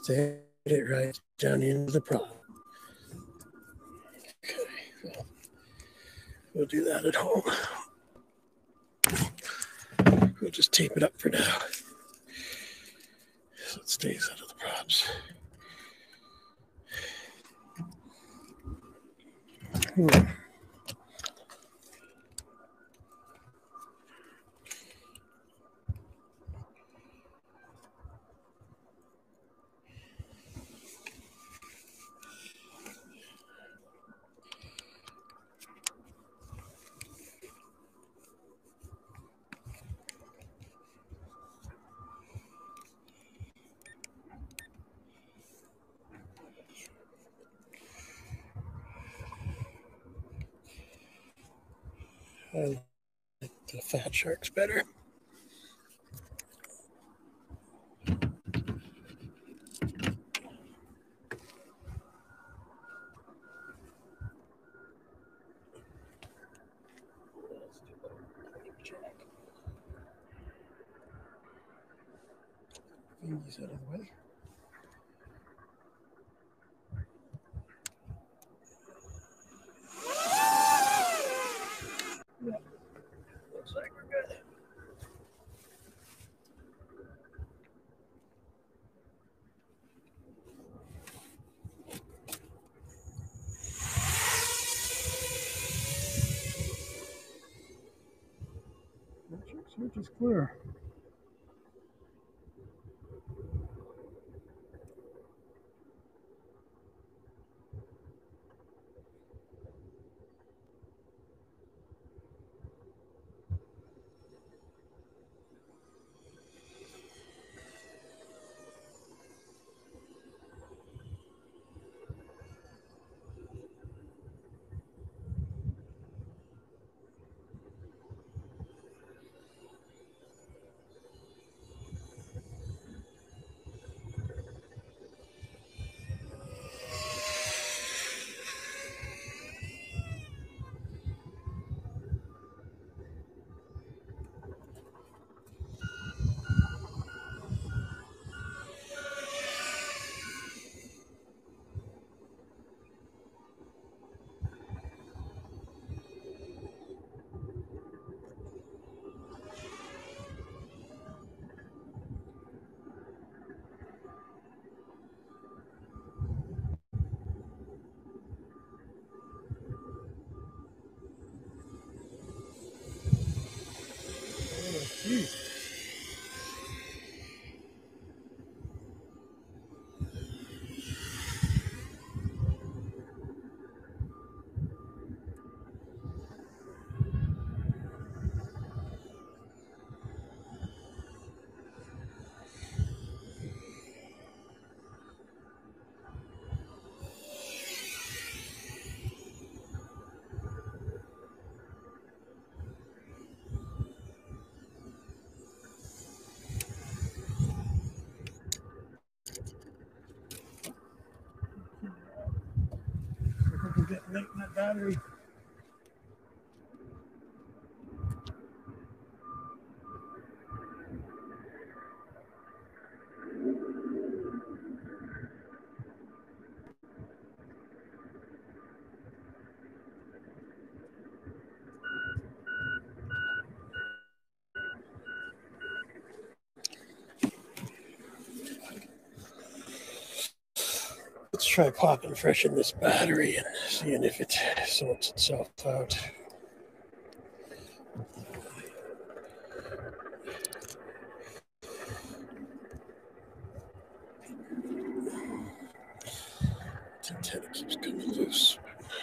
Set it right down into the prop. Okay, well, we'll do that at home. We'll just tape it up for now, so it stays out of the props. I like the Fatsharks better. These out of the way. Yeah, looks like we're good. Search is clear. Get late in that battery. Let's try popping fresh in this battery and seeing if it sorts itself out. The antenna keeps coming loose.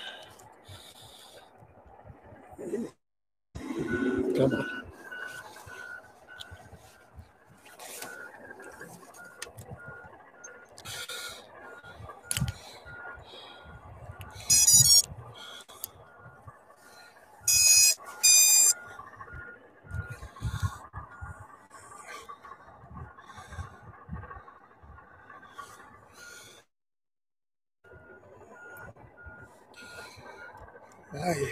Come on. Aye.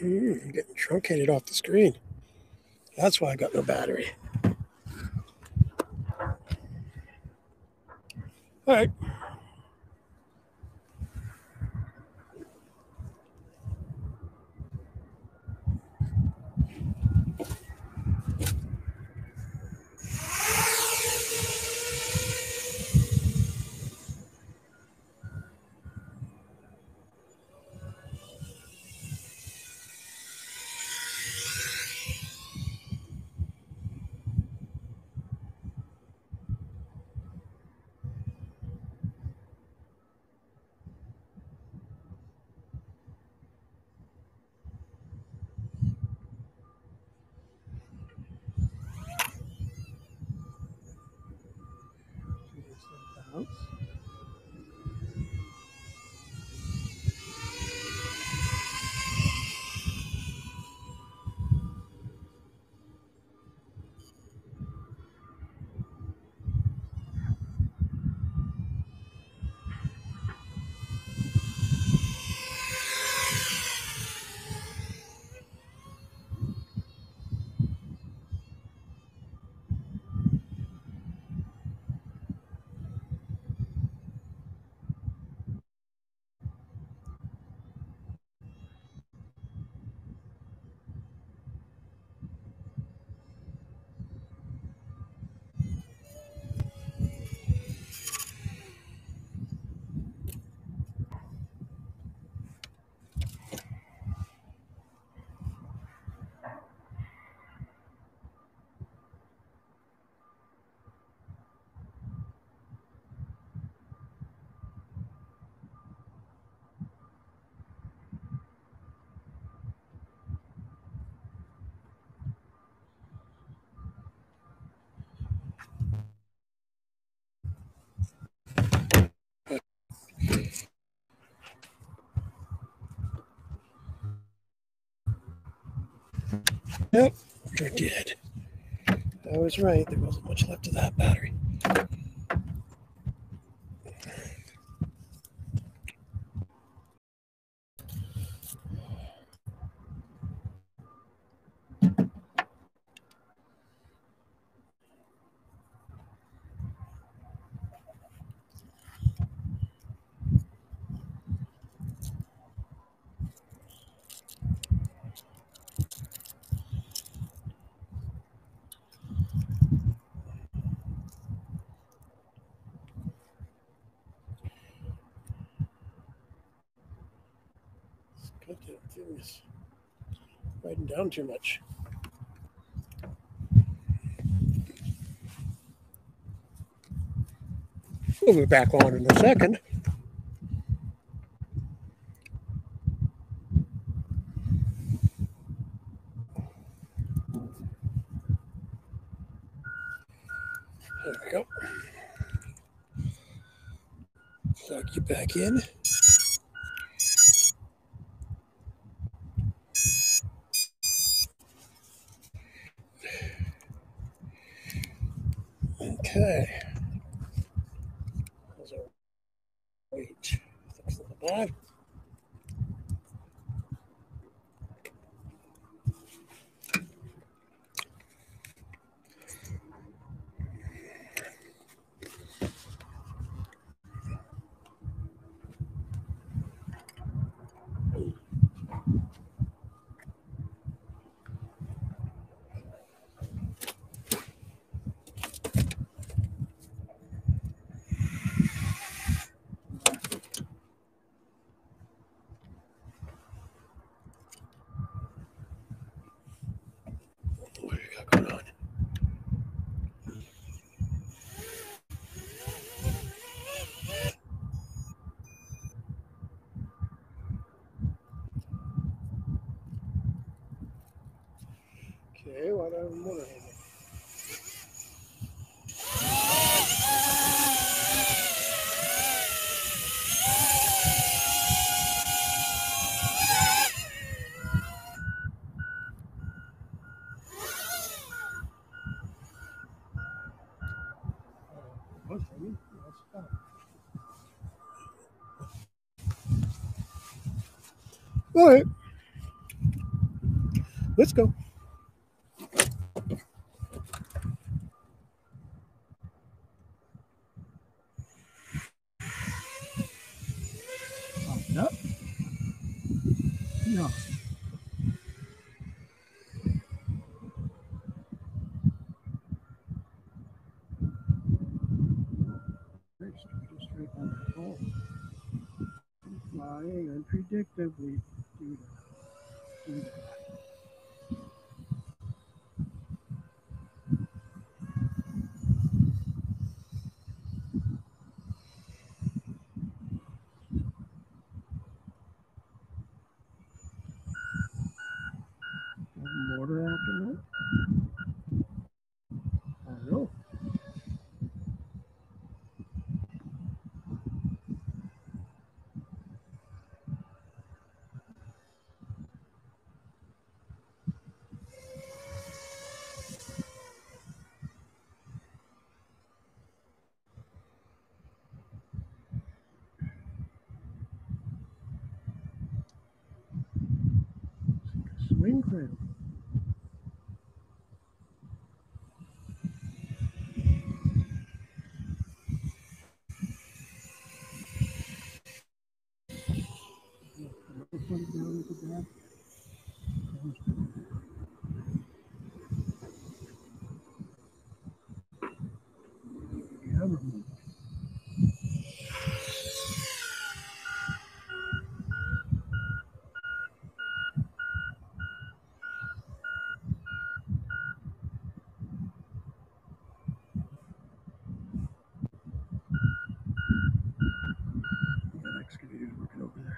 Getting truncated off the screen. That's why I got no battery. All right. Yep, I did. I was right. There wasn't much left of that battery. Goddamn thing is writing down too much. We'll be back on in a second. There we go. Plug you back in. Okay. How's our weight? That's not bad. What do you got going on? Okay, why do I have a motor handle? All right. Let's go. No. No. Just right on the hole. Flying unpredictably. Do that. Mortar after that? Oh no. Swing cradle. Put it down with the back. That excavator's working over there.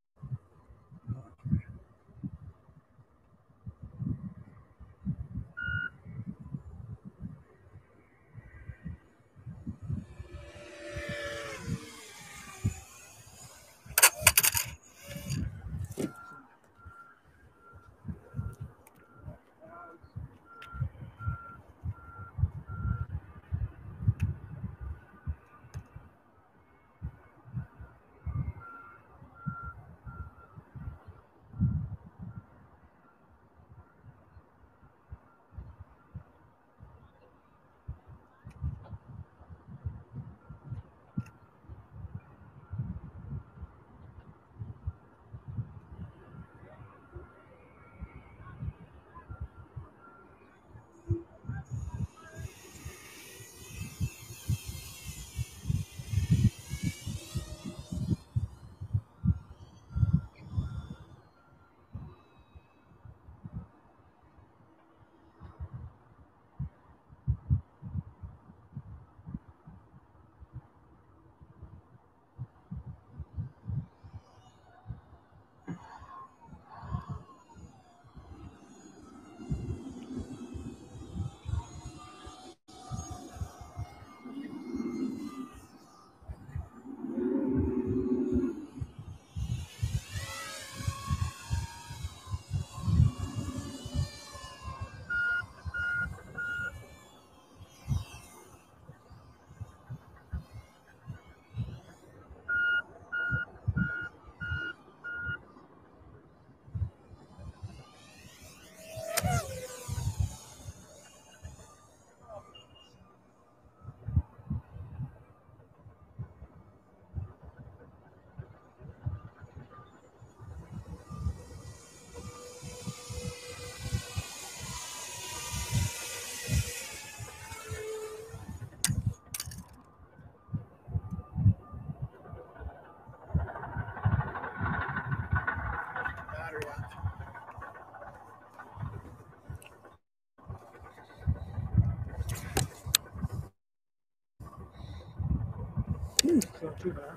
It's not too bad.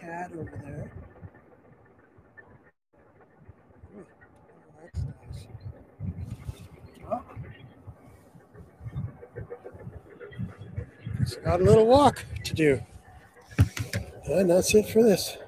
cat over there. Ooh, that's nice. Oh. It's got a little walk to do. And that's it for this.